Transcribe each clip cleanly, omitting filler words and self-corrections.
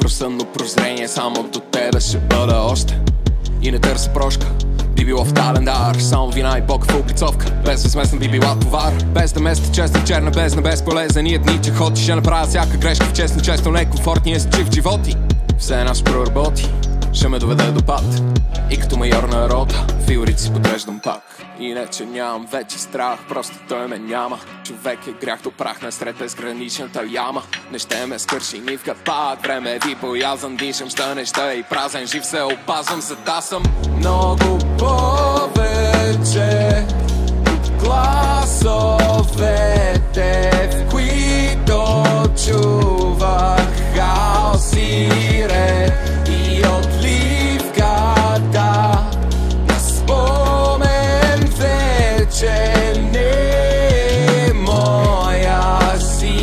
Просънно, прозрение, само до тебе ще бъда още. И не търся прошка, би било фатален дар. Само вина и болка в облицовка, безвъзмездна би била товар. Без да места честна черна бездна, безполезен и дни, че ходи. Ще направя всяка грешка в честно некомфортния си чив животи. Все една ще проработи, ще ме доведе до пад. И като майор на рода, филорите си подреждам пак. И не че нямам вече страх, просто той ме няма. Човек е грях до прах насред безграничната яма. Не ще ме скърши нивка пак, време ви боязан. Дишам, ще неща и празен, жив се опазвам, за да съм много повече от гласовете, в които чувах хаос и ред и отливката на спомен вече не моя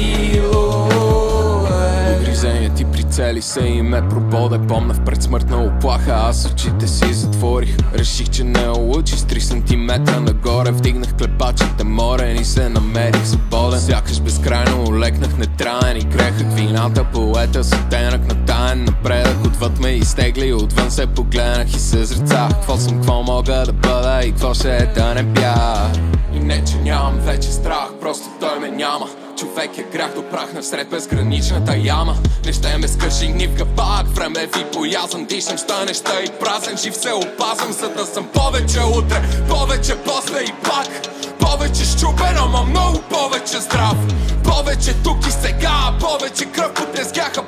силует. Погризения ти прицели се и ме прободе, помна в предсмъртна оплаха. Аз очите си затворих, реших, че не улучи. С 3 сантиметра нагоре вдигнах клепачите морен и се намерих свободен. Сякаш безкрайно олекнах нетраен и грехах вината поета с оттенък на таен напредък. Отвъд ме изтегли, отвън се погледнах и съзрецах какво съм, какво мога да бъда и какво ще е да не бях. И не че нямам вече страх, просто той ме няма. Човек е грях до прах насред безграничната яма. Не ще ме скърши нивка пак, време ви боязан. Дишам, ще неща и празен, жив се опазвам, за да съм повече утре, повече после и пак. Повече щупен, ама много повече здрав. Повече тук и сега, повече кръв потрескяха